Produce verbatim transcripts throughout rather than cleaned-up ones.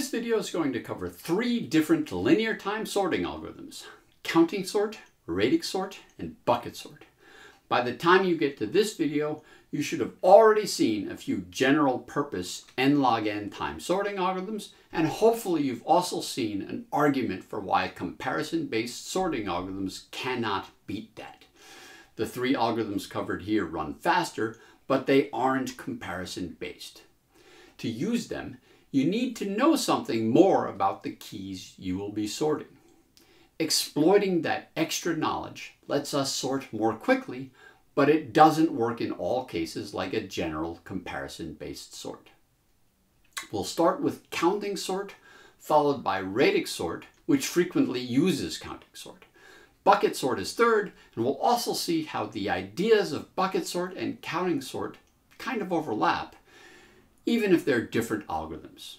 This video is going to cover three different linear time sorting algorithms: counting sort, radix sort, and bucket sort. By the time you get to this video, you should have already seen a few general purpose n log n time sorting algorithms, and hopefully you've also seen an argument for why comparison-based sorting algorithms cannot beat that. The three algorithms covered here run faster, but they aren't comparison-based. To use them, you need to know something more about the keys you will be sorting. Exploiting that extra knowledge lets us sort more quickly, but it doesn't work in all cases like a general comparison-based sort. We'll start with counting sort, followed by radix sort, which frequently uses counting sort. Bucket sort is third, and we'll also see how the ideas of bucket sort and counting sort kind of overlap, even if they're different algorithms.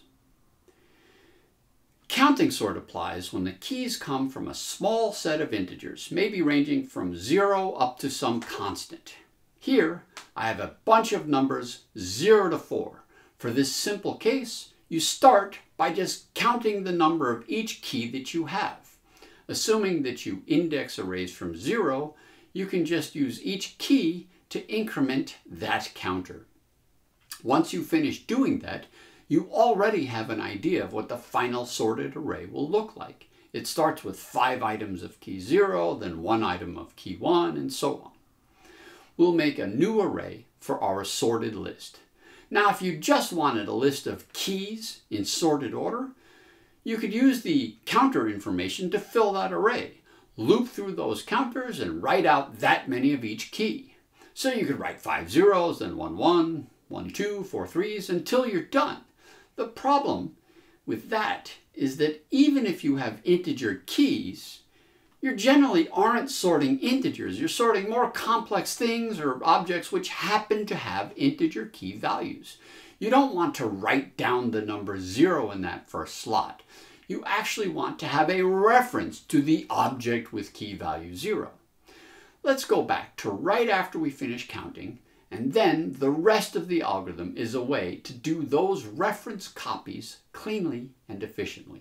Counting sort applies when the keys come from a small set of integers, maybe ranging from zero up to some constant. Here, I have a bunch of numbers zero to four. For this simple case, you start by just counting the number of each key that you have. Assuming that you index arrays from zero, you can just use each key to increment that counter. Once you finish doing that, you already have an idea of what the final sorted array will look like. It starts with five items of key zero, then one item of key one, and so on. We'll make a new array for our sorted list. Now, if you just wanted a list of keys in sorted order, you could use the counter information to fill that array. Loop through those counters and write out that many of each key. So you could write five zeros, then one one, one two, four threes, until you're done. The problem with that is that even if you have integer keys, you generally aren't sorting integers. You're sorting more complex things or objects which happen to have integer key values. You don't want to write down the number zero in that first slot. You actually want to have a reference to the object with key value zero. Let's go back to right after we finish counting, and then the rest of the algorithm is a way to do those reference copies cleanly and efficiently.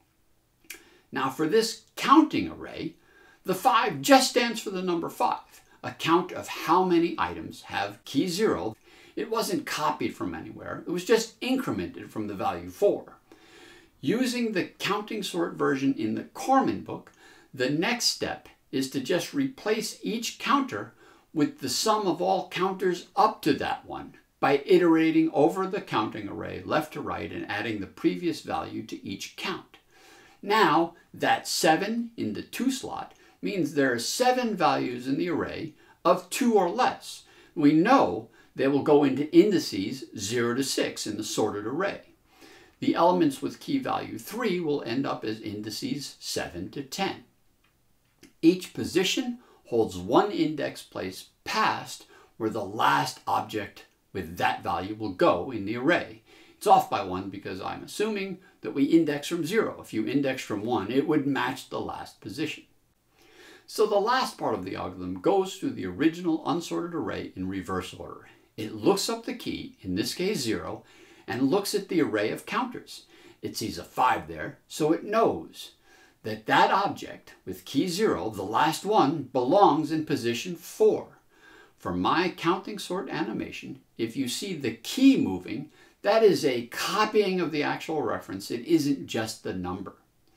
Now for this counting array, the five just stands for the number five, a count of how many items have key zero. It wasn't copied from anywhere, it was just incremented from the value four. Using the counting sort version in the Corman book, the next step is to just replace each counter with the sum of all counters up to that one by iterating over the counting array left to right and adding the previous value to each count. Now, that seven in the two slot means there are seven values in the array of two or less. We know they will go into indices zero to six in the sorted array. The elements with key value three will end up as indices seven to ten. Each position holds one index place past where the last object with that value will go in the array. It's off by one because I'm assuming that we index from zero. If you index from one, it would match the last position. So the last part of the algorithm goes through the original unsorted array in reverse order. It looks up the key, in this case zero, and looks at the array of counters. It sees a five there, so it knows that that object with key zero, the last one, belongs in position four. For my counting sort animation, if you see the key moving, that is a copying of the actual reference. It isn't just the number.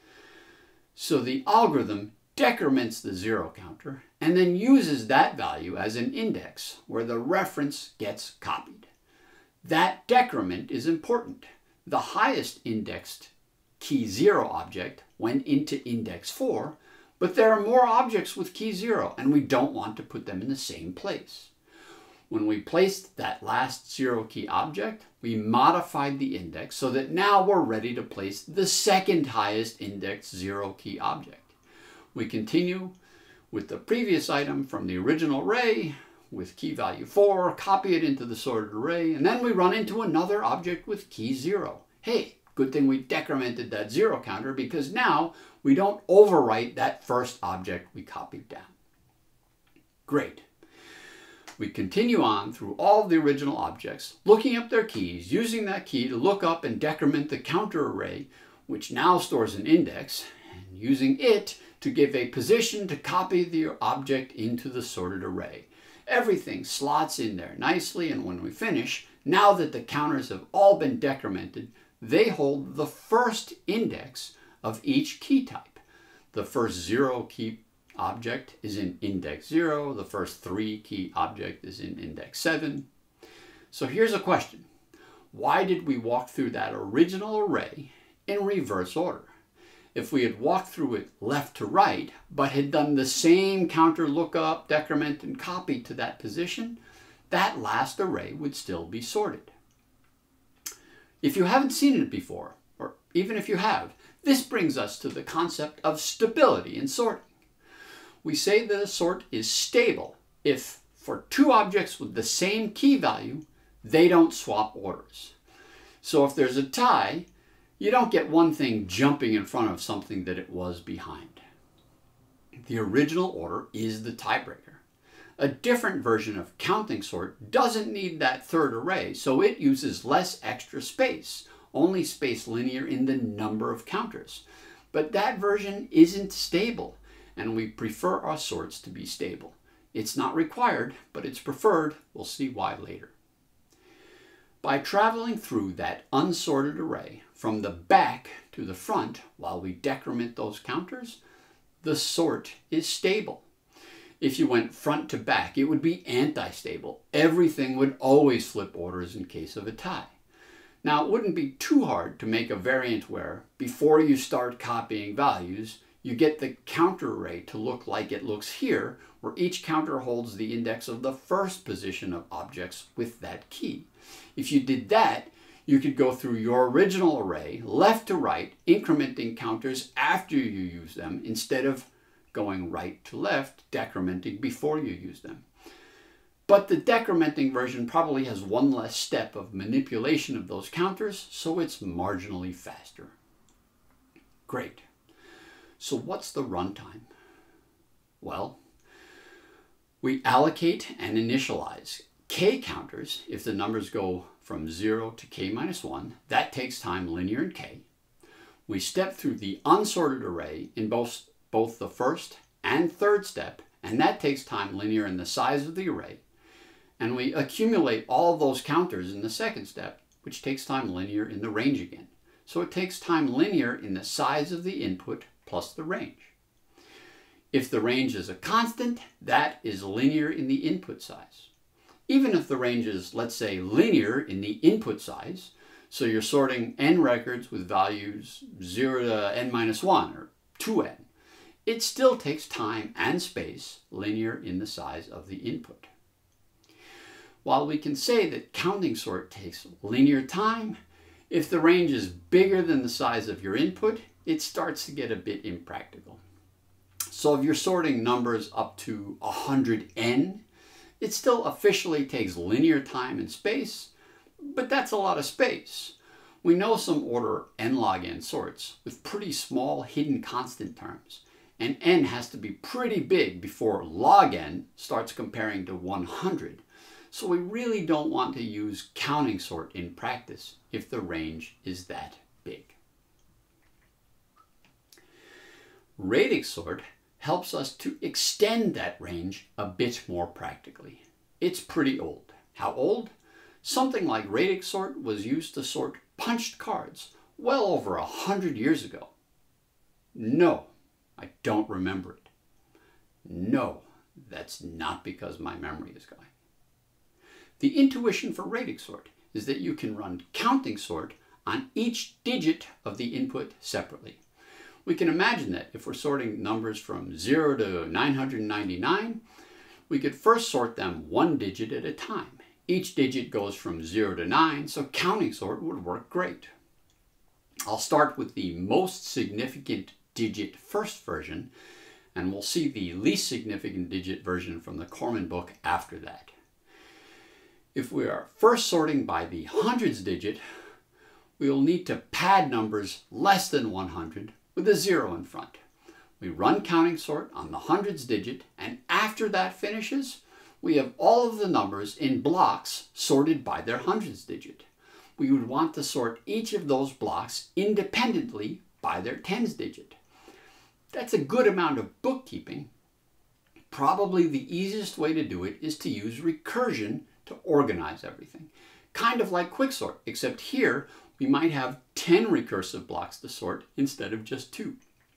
So the algorithm decrements the zero counter and then uses that value as an index where the reference gets copied. That decrement is important. The highest indexed key zero object went into index four, but there are more objects with key zero and we don't want to put them in the same place. When we placed that last zero key object, we modified the index so that now we're ready to place the second highest indexed zero key object. We continue with the previous item from the original array with key value four, copy it into the sorted array, and then we run into another object with key zero. Hey, good thing we decremented that zero counter because now we don't overwrite that first object we copied down. Great. We continue on through all of the original objects, looking up their keys, using that key to look up and decrement the counter array, which now stores an index, and using it to give a position to copy the object into the sorted array. Everything slots in there nicely, and when we finish, now that the counters have all been decremented, they hold the first index of each key type. The first zero key object is in index zero, the first three key object is in index seven. So here's a question. Why did we walk through that original array in reverse order? If we had walked through it left to right, but had done the same counter lookup, decrement, and copy to that position, that last array would still be sorted. If you haven't seen it before, or even if you have, this brings us to the concept of stability in sorting. We say that a sort is stable if, for two objects with the same key value, they don't swap orders. So if there's a tie, you don't get one thing jumping in front of something that it was behind. The original order is the tiebreaker. A different version of counting sort doesn't need that third array, so it uses less extra space, only space linear in the number of counters. But that version isn't stable, and we prefer our sorts to be stable. It's not required, but it's preferred. We'll see why later. By traveling through that unsorted array from the back to the front while we decrement those counters, the sort is stable. If you went front to back, it would be anti-stable. Everything would always flip orders in case of a tie. Now, it wouldn't be too hard to make a variant where, before you start copying values, you get the counter array to look like it looks here, where each counter holds the index of the first position of objects with that key. If you did that, you could go through your original array, left to right, incrementing counters after you use them, instead of going right to left, decrementing before you use them. But the decrementing version probably has one less step of manipulation of those counters, so it's marginally faster. Great. So what's the runtime? Well, we allocate and initialize k counters if the numbers go from zero to k minus one. That takes time linear in k. We step through the unsorted array in both, both the first and third step, and that takes time linear in the size of the array. And we accumulate all of those counters in the second step, which takes time linear in the range again. So it takes time linear in the size of the input plus the range. If the range is a constant, that is linear in the input size. Even if the range is, let's say, linear in the input size, so you're sorting n records with values zero to n minus one or two n, it still takes time and space linear in the size of the input. While we can say that counting sort takes linear time, if the range is bigger than the size of your input, it starts to get a bit impractical. So if you're sorting numbers up to one hundred n, it still officially takes linear time and space, but that's a lot of space. We know some order n log n sorts with pretty small hidden constant terms, and n has to be pretty big before log n starts comparing to one hundred. So we really don't want to use counting sort in practice if the range is that big. Radix sort helps us to extend that range a bit more practically. It's pretty old. How old? Something like radix sort was used to sort punched cards well over a hundred years ago. No, I don't remember it. No, that's not because my memory is going. The intuition for radix sort is that you can run counting sort on each digit of the input separately. We can imagine that if we're sorting numbers from zero to nine hundred ninety-nine, we could first sort them one digit at a time. Each digit goes from zero to nine, so counting sort would work great. I'll start with the most significant digit first version, and we'll see the least significant digit version from the Corman book after that. If we are first sorting by the hundreds digit, we will need to pad numbers less than one hundred with a zero in front. We run counting sort on the hundreds digit, and after that finishes, we have all of the numbers in blocks sorted by their hundreds digit. We would want to sort each of those blocks independently by their tens digit. That's a good amount of bookkeeping. Probably the easiest way to do it is to use recursion to organize everything. Kind of like quicksort, except here we might have ten recursive blocks to sort instead of just two.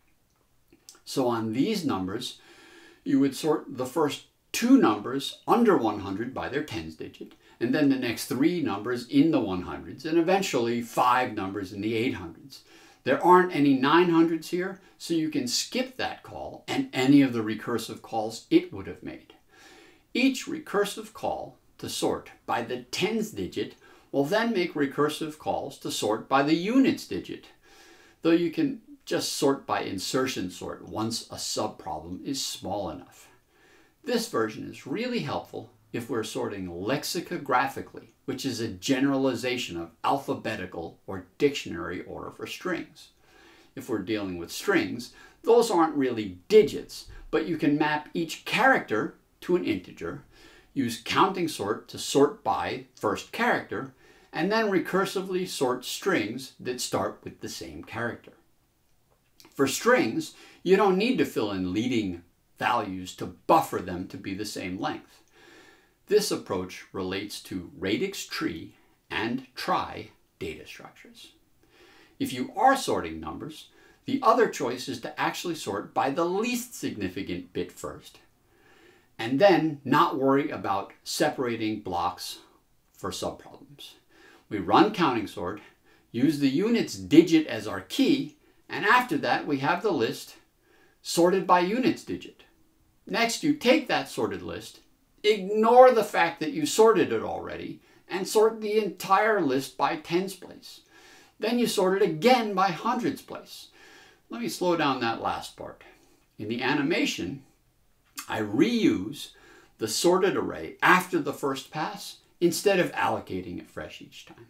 So on these numbers, you would sort the first two numbers under one hundred by their tens digit, and then the next three numbers in the one hundreds, and eventually five numbers in the eight hundreds. There aren't any nine hundreds here, so you can skip that call and any of the recursive calls it would have made. Each recursive call to sort by the tens digit will then make recursive calls to sort by the units digit, though you can just sort by insertion sort once a subproblem is small enough. This version is really helpful if we're sorting lexicographically, which is a generalization of alphabetical or dictionary order for strings. If we're dealing with strings, those aren't really digits, but you can map each character to an integer, use counting sort to sort by first character, and then recursively sort strings that start with the same character. For strings, you don't need to fill in leading values to buffer them to be the same length. This approach relates to radix tree and trie data structures. If you are sorting numbers, the other choice is to actually sort by the least significant bit first, and then not worry about separating blocks for subproblems. We run counting sort, use the units digit as our key, and after that we have the list sorted by units digit. Next, you take that sorted list, ignore the fact that you sorted it already, and sort the entire list by tens place. Then you sort it again by hundreds place. Let me slow down that last part. In the animation, I reuse the sorted array after the first pass instead of allocating it fresh each time.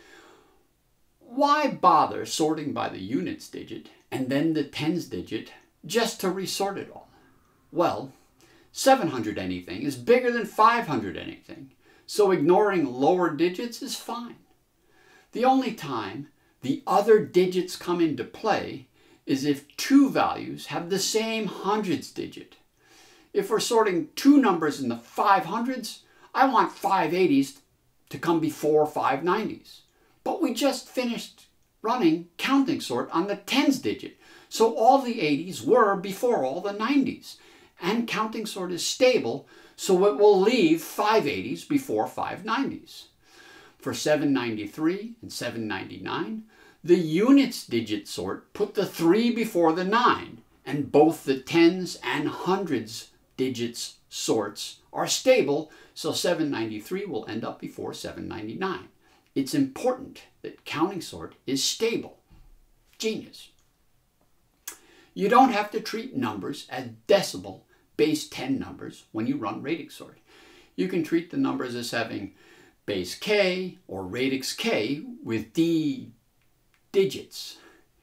Why bother sorting by the units digit and then the tens digit just to resort it all? Well, seven hundred anything is bigger than five hundred anything, so ignoring lower digits is fine. The only time the other digits come into play is if two values have the same hundreds digit. If we're sorting two numbers in the five hundreds, I want five eighties to come before five nineties. But we just finished running counting sort on the tens digit, so all the eighties were before all the nineties. And counting sort is stable, so it will leave five eighties before five nineties. For seven ninety-three and seven ninety-nine, the units digit sort put the three before the nine, and both the tens and hundreds digits sorts are stable, so seven ninety-three will end up before seven ninety-nine. It's important that counting sort is stable. Genius. You don't have to treat numbers as decimal base ten numbers when you run radix sort. You can treat the numbers as having base k or radix k with d digits,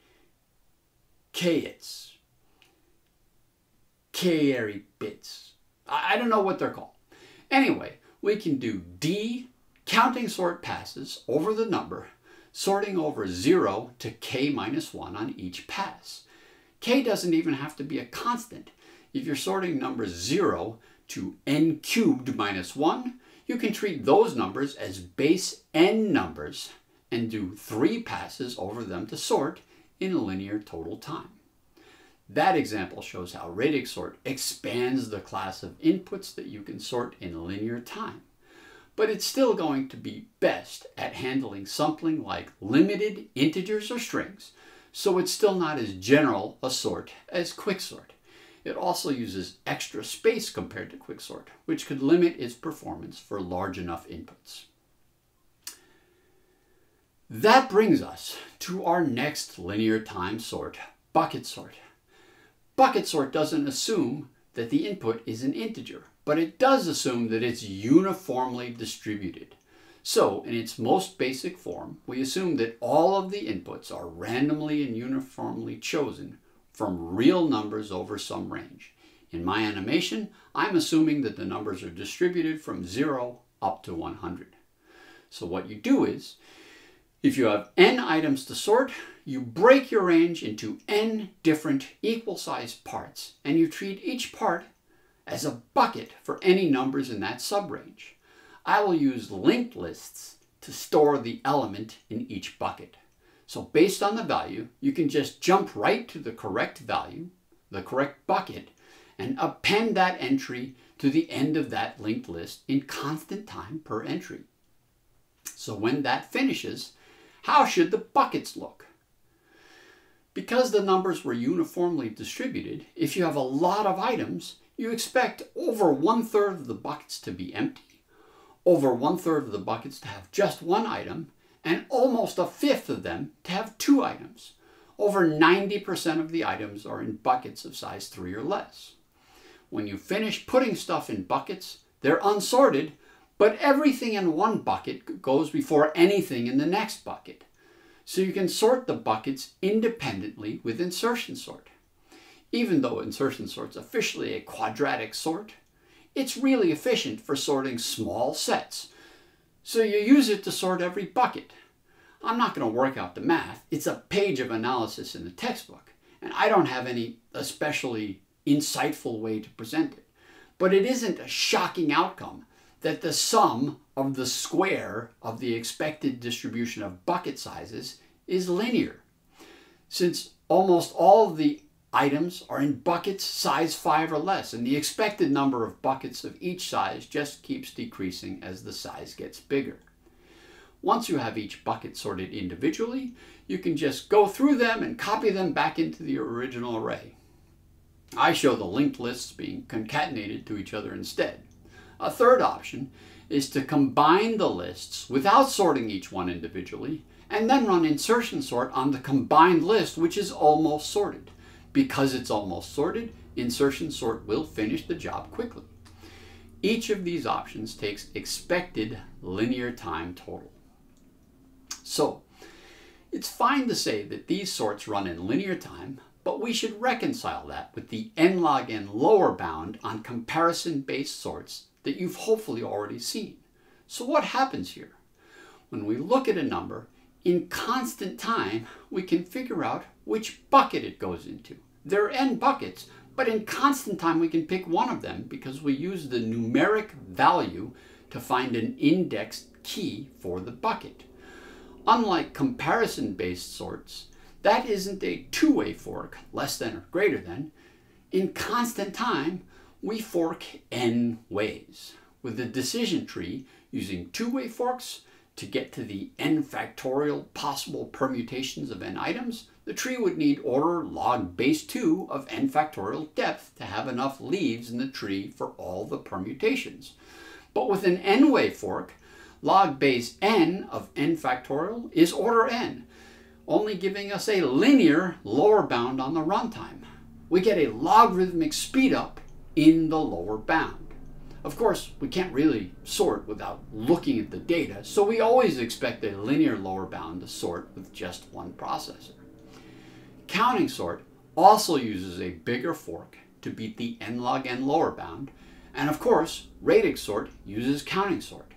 k-its, k-ary bits. I don't know what they're called. Anyway, we can do d counting sort passes over the number, sorting over zero to k minus one on each pass. K doesn't even have to be a constant. If you're sorting numbers zero to n cubed minus one, you can treat those numbers as base n numbers and do three passes over them to sort in linear total time. That example shows how radix sort expands the class of inputs that you can sort in linear time. But it's still going to be best at handling something like limited integers or strings, so it's still not as general a sort as quicksort. It also uses extra space compared to quicksort, which could limit its performance for large enough inputs. That brings us to our next linear time sort, bucket sort. Bucket sort doesn't assume that the input is an integer, but it does assume that it's uniformly distributed. So, in its most basic form, we assume that all of the inputs are randomly and uniformly chosen from real numbers over some range, In my animation, I'm assuming that the numbers are distributed from zero up to one hundred. So what you do is, if you have n items to sort, you break your range into n different equal-sized parts, and you treat each part as a bucket for any numbers in that subrange. I will use linked lists to store the element in each bucket. So based on the value, you can just jump right to the correct value, the correct bucket, and append that entry to the end of that linked list in constant time per entry. So when that finishes, how should the buckets look? Because the numbers were uniformly distributed, if you have a lot of items, you expect over one-third of the buckets to be empty, over one-third of the buckets to have just one item, and almost a fifth of them to have two items. Over ninety percent of the items are in buckets of size three or less. When you finish putting stuff in buckets, they're unsorted, but everything in one bucket goes before anything in the next bucket. So you can sort the buckets independently with insertion sort. Even though insertion sort's officially a quadratic sort, it's really efficient for sorting small sets. So you use it to sort every bucket. I'm not going to work out the math. It's a page of analysis in the textbook, and I don't have any especially insightful way to present it. But it isn't a shocking outcome that the sum of the square of the expected distribution of bucket sizes is linear. Since almost all of the items are in buckets size five or less, and the expected number of buckets of each size just keeps decreasing as the size gets bigger. Once you have each bucket sorted individually, you can just go through them and copy them back into the original array. I show the linked lists being concatenated to each other instead. A third option is to combine the lists without sorting each one individually, and then run insertion sort on the combined list, which is almost sorted. Because it's almost sorted, insertion sort will finish the job quickly. Each of these options takes expected linear time total. So, it's fine to say that these sorts run in linear time, but we should reconcile that with the n log n lower bound on comparison-based sorts that you've hopefully already seen. So what happens here? When we look at a number, in constant time, we can figure out which bucket it goes into. There are n buckets, but in constant time we can pick one of them because we use the numeric value to find an indexed key for the bucket. Unlike comparison-based sorts, that isn't a two-way fork, less than or greater than. In constant time, we fork n ways, with the decision tree using two-way forks to get to the n factorial possible permutations of n items. The tree would need order log base two of n factorial depth to have enough leaves in the tree for all the permutations. But with an n-way fork, log base n of n factorial is order n, only giving us a linear lower bound on the runtime. We get a logarithmic speedup in the lower bound. Of course, we can't really sort without looking at the data, so we always expect a linear lower bound to sort with just one processor. Counting sort also uses a bigger fork to beat the n log n lower bound, and of course, radix sort uses counting sort.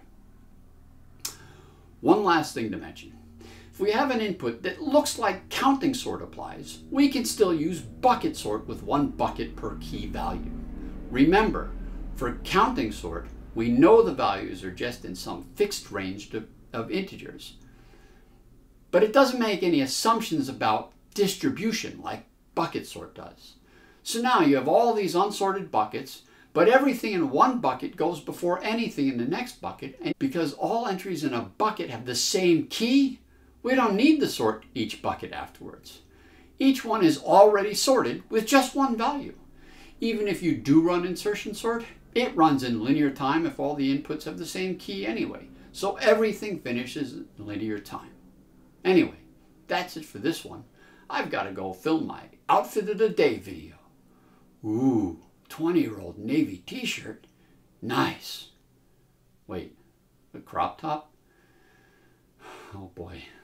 One last thing to mention. If we have an input that looks like counting sort applies, we can still use bucket sort with one bucket per key value. Remember, for counting sort, we know the values are just in some fixed range to, of integers. But it doesn't make any assumptions about distribution like bucket sort does. So now you have all these unsorted buckets, but everything in one bucket goes before anything in the next bucket, and because all entries in a bucket have the same key, we don't need to sort each bucket afterwards. Each one is already sorted with just one value. Even if you do run insertion sort, it runs in linear time if all the inputs have the same key anyway. So everything finishes in linear time. Anyway, that's it for this one. I've got to go film my outfit of the day video. Ooh, twenty-year-old Navy t-shirt. Nice. Wait, a crop top? Oh boy.